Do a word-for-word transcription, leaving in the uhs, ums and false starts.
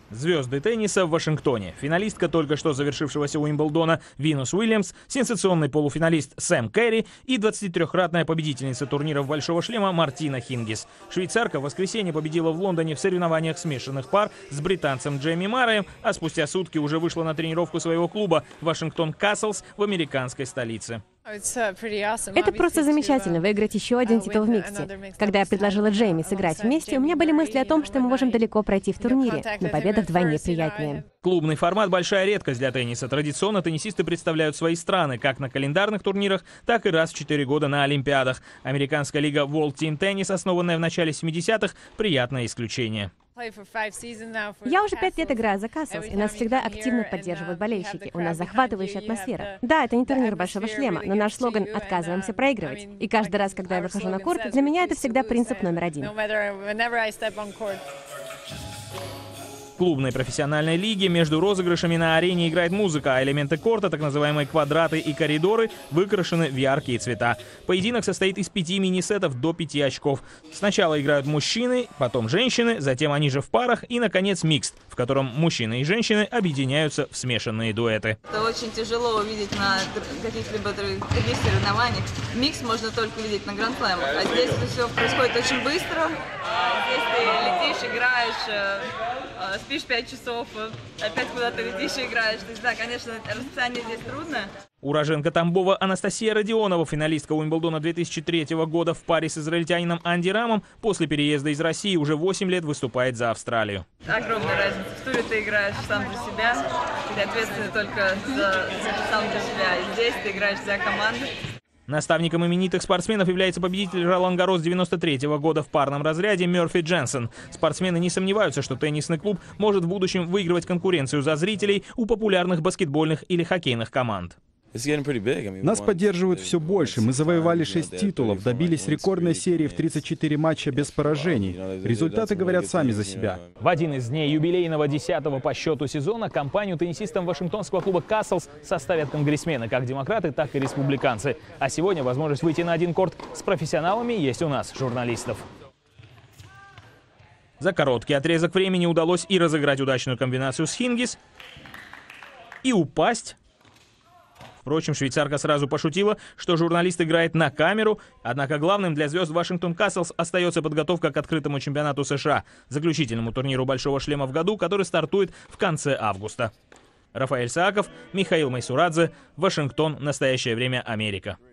Звезды тенниса в Вашингтоне. Финалистка только что завершившегося Уимблдона Винус Уильямс, сенсационный полуфиналист Сэм Керри и двадцатитрёхкратная победительница турниров «Большого шлема» Мартина Хингис. Швейцарка в воскресенье победила в Лондоне в соревнованиях смешанных пар с британцем Джейми Марреем, а спустя сутки уже вышла на тренировку своего клуба «Вашингтон Каслс» в американской столице. Это просто замечательно — выиграть еще один титул в миксе. Когда я предложила Джейми сыграть вместе, у меня были мысли о том, что мы можем далеко пройти в турнире, но победа вдвойне приятнее. Клубный формат – большая редкость для тенниса. Традиционно теннисисты представляют свои страны как на календарных турнирах, так и раз в четыре года на Олимпиадах. Американская лига World Team Tennis, основанная в начале семидесятых, приятное исключение. Я уже пять лет играю за Каслс, и нас всегда активно поддерживают болельщики. У нас захватывающая атмосфера. Да, это не турнир Большого шлема, но наш слоган «Отказываемся проигрывать». И каждый раз, когда я выхожу на корт, для меня это всегда принцип номер один. В клубной профессиональной лиге между розыгрышами на арене играет музыка, а элементы корта, так называемые квадраты и коридоры, выкрашены в яркие цвета. Поединок состоит из пяти мини-сетов до пяти очков. Сначала играют мужчины, потом женщины, затем они же в парах и, наконец, микст, в котором мужчины и женщины объединяются в смешанные дуэты. Это очень тяжело увидеть на каких-либо других соревнованиях. Микс можно только увидеть на гранд-слэмах, а здесь это все происходит очень быстро. Здесь ты летишь, играешь, спишь пять часов, опять куда-то летишь и играешь. То есть, да, конечно, расписание здесь трудно. Уроженка Тамбова Анастасия Родионова, финалистка Уимблдона две тысячи третьего года в паре с израильтянином Анди Рамом, после переезда из России уже восемь лет выступает за Австралию. Огромная разница. В туре ты играешь сам за себя, ты ответственный только за, сам за себя. И здесь ты играешь за команду. Наставником именитых спортсменов является победитель Ролан Гаррос девяносто третьего года в парном разряде Мерфи Дженсен. Спортсмены не сомневаются, что теннисный клуб может в будущем выигрывать конкуренцию за зрителей у популярных баскетбольных или хоккейных команд. Нас поддерживают все больше. Мы завоевали шесть титулов, добились рекордной серии в тридцать четыре матча без поражений. Результаты говорят сами за себя. В один из дней юбилейного десятого по счету сезона компанию теннисистам Вашингтонского клуба Каслс составят конгрессмены, как демократы, так и республиканцы. А сегодня возможность выйти на один корт с профессионалами есть у нас, журналистов. За короткий отрезок времени удалось и разыграть удачную комбинацию с Хингис, и упасть. Впрочем, швейцарка сразу пошутила, что журналист играет на камеру, однако главным для звезд Вашингтон Каслс остается подготовка к открытому чемпионату США, заключительному турниру Большого шлема в году, который стартует в конце августа. Рафаэль Сааков, Михаил Майсурадзе, Вашингтон. Настоящее время. Америка.